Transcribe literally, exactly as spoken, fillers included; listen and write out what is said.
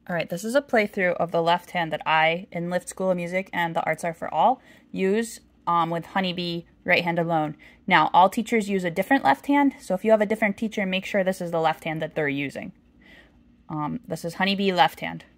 All right, this is a playthrough of the left hand that I, in Lift School of Music and the Arts Are for All, use um, with Honeybee right hand alone. Now, all teachers use a different left hand, so if you have a different teacher, make sure this is the left hand that they're using. Um, this is Honeybee left hand.